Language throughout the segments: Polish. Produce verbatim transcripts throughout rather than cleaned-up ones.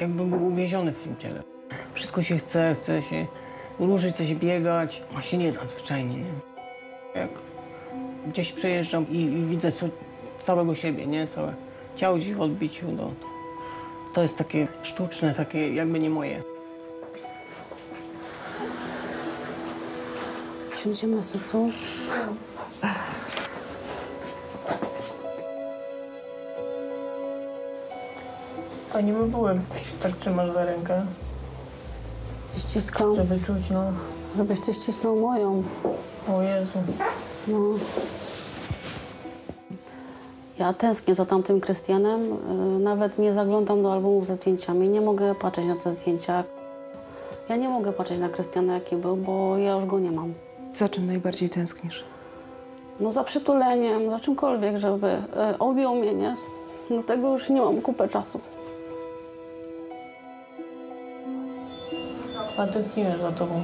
tak jakbym był uwięziony w tym ciele. Wszystko się chce, chce się ruszyć, chce się biegać, a się nie da zwyczajnie, nie? Jak gdzieś przejeżdżam i, i widzę co, całego siebie, nie? Całe ciało gdzieś w odbiciu, no. To jest takie sztuczne, takie jakby nie moje. Siądziemy sobie, co? Fajnie by było, tak trzymasz za rękę. Ściskam. Żeby czuć, no. Żebyś ty ścisnął moją. O Jezu. No. Ja tęsknię za tamtym Krystianem. Nawet nie zaglądam do albumów ze zdjęciami. Nie mogę patrzeć na te zdjęcia. Ja nie mogę patrzeć na Krystiana, jaki był, bo ja już go nie mam. Za czym najbardziej tęsknisz? No za przytuleniem, za czymkolwiek, żeby e, objął mnie, nie? Do tego już nie mam kupę czasu. A tęsknię za tobą.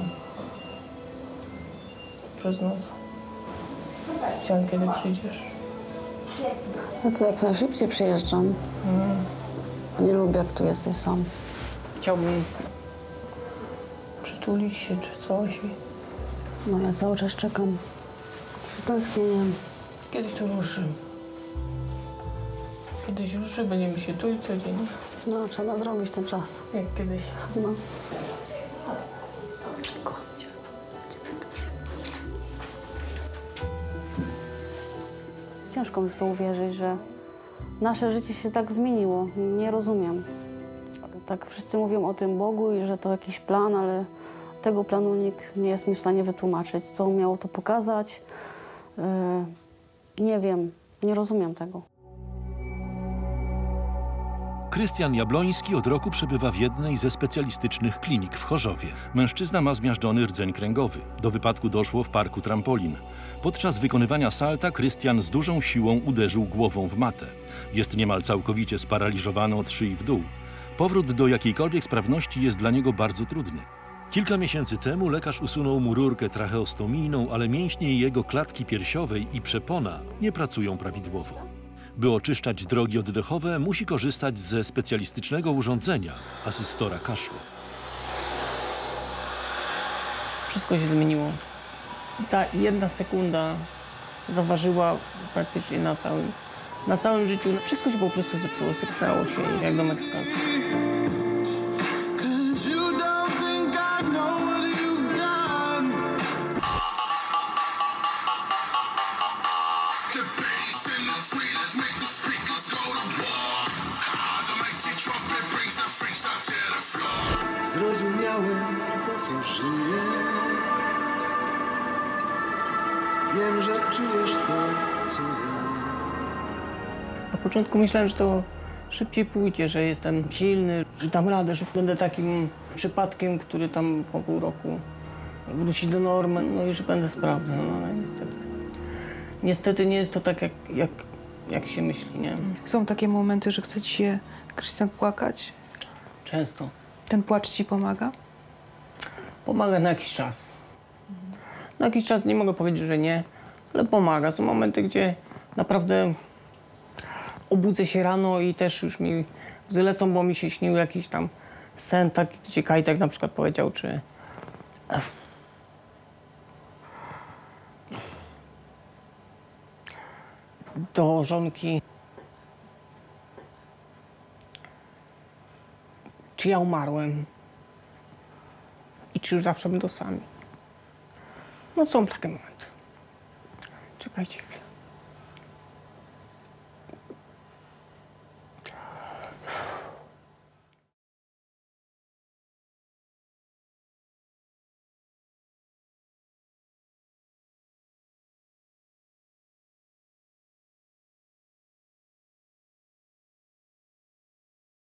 Przez noc. Chciałem, kiedy przyjdziesz. No to jak najszybciej przyjeżdżam. Mm. Nie lubię, jak tu jesteś sam. Chciałbym przytulić się czy coś. i No ja cały czas czekam. Z tęsknieniem. Kiedyś to ruszy. Kiedyś ruszy, będziemy się tulić codziennie. No, trzeba zrobić ten czas. Jak kiedyś. No. Kocham cię. Ciebie też. Ciężko mi w to uwierzyć, że nasze życie się tak zmieniło. Nie rozumiem. Tak wszyscy mówią o tym Bogu i że to jakiś plan, ale tego planu nikt nie jest mi w stanie wytłumaczyć. Co miało to pokazać? Yy, nie wiem, nie rozumiem tego. Krystian Jabloński od roku przebywa w jednej ze specjalistycznych klinik w Chorzowie. Mężczyzna ma zmiażdżony rdzeń kręgowy. Do wypadku doszło w parku trampolin. Podczas wykonywania salta Krystian z dużą siłą uderzył głową w matę. Jest niemal całkowicie sparaliżowany od szyi w dół. Powrót do jakiejkolwiek sprawności jest dla niego bardzo trudny. Kilka miesięcy temu lekarz usunął mu rurkę tracheostomijną, ale mięśnie jego klatki piersiowej i przepona nie pracują prawidłowo. By oczyszczać drogi oddechowe, musi korzystać ze specjalistycznego urządzenia asystora kaszlu. Wszystko się zmieniło. Ta jedna sekunda zaważyła praktycznie na całym, na całym życiu. Wszystko się po prostu zepsuło, sypnęło się jak domek z karty. Zrozumiałem, po co żyję. Wiem, że czujesz to, co ja. Na początku myślałem, że to szybciej pójdzie, że jestem silny, że dam radę, że będę takim przypadkiem, który tam po pół roku wróci do normy, no i że będę sprawny, no ale niestety. Niestety nie jest to tak, jak, jak, jak się myśli, nie? Są takie momenty, że chce ci się, Krystian, płakać? Często. Ten płacz ci pomaga? Pomaga na jakiś czas. Na jakiś czas nie mogę powiedzieć, że nie, ale pomaga. Są momenty, gdzie naprawdę obudzę się rano i też już mi łzy lecą, bo mi się śnił jakiś tam sen, tak, gdzie Kajtek na przykład powiedział, czy... do żonki, czy ja umarłem i czy już zawsze będą sami. No są takie momenty. Czekajcie chwilę.